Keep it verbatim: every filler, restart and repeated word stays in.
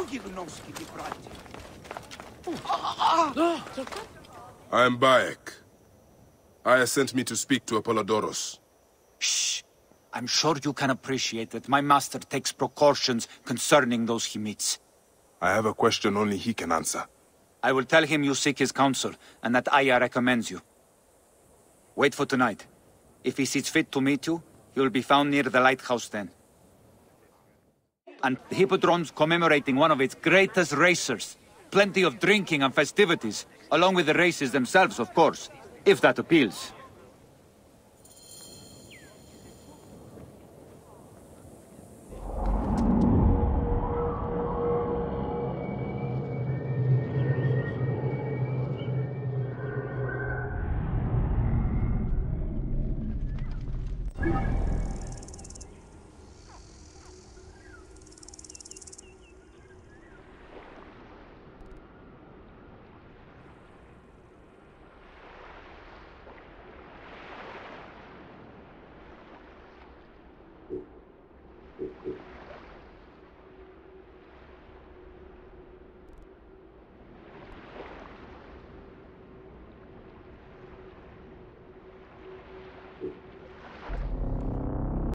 I am Bayek. Aya sent me to speak to Apollodorus. Shh. I'm sure you can appreciate that my master takes precautions concerning those he meets. I have a question only he can answer. I will tell him you seek his counsel, and that Aya recommends you. Wait for tonight. If he sees fit to meet you, he will be found near the lighthouse then. And the Hippodrome's commemorating one of its greatest racers. Plenty of drinking and festivities, along with the races themselves, of course, if that appeals. You